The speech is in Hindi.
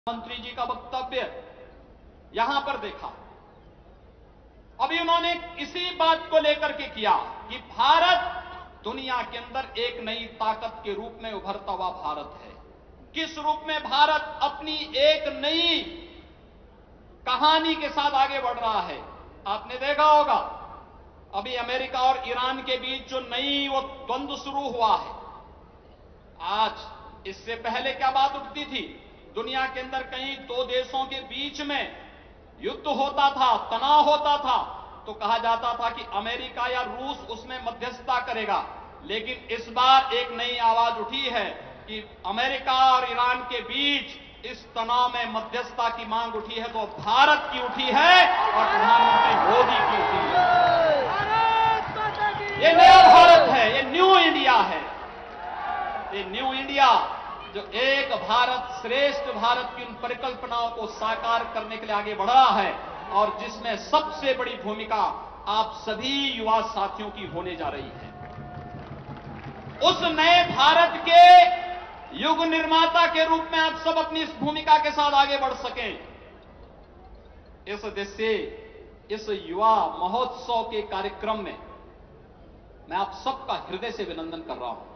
मंत्री जी का वक्तव्य यहां पर देखा। अभी उन्होंने इसी बात को लेकर के किया कि भारत दुनिया के अंदर एक नई ताकत के रूप में उभरता हुआ भारत है। किस रूप में भारत अपनी एक नई कहानी के साथ आगे बढ़ रहा है। आपने देखा होगा अभी अमेरिका और ईरान के बीच जो नई वो द्वंद्व शुरू हुआ है। आज इससे पहले क्या बात उठती थी, दुनिया के अंदर कहीं दो देशों के बीच में युद्ध होता था, तनाव होता था, तो कहा जाता था कि अमेरिका या रूस उसमें मध्यस्थता करेगा। लेकिन इस बार एक नई आवाज उठी है कि अमेरिका और ईरान के बीच इस तनाव में मध्यस्थता की मांग उठी है, तो भारत की उठी है और प्रधानमंत्री मोदी की उठी है। ये नया भारत है, ये न्यू इंडिया है। ये न्यू इंडिया जो एक भारत श्रेष्ठ भारत की उन परिकल्पनाओं को साकार करने के लिए आगे बढ़ा है और जिसमें सबसे बड़ी भूमिका आप सभी युवा साथियों की होने जा रही है। उस नए भारत के युग निर्माता के रूप में आप सब अपनी इस भूमिका के साथ आगे बढ़ सकें। इस देश से इस युवा महोत्सव के कार्यक्रम में मैं आप सबका हृदय से अभिनंदन कर रहा हूं।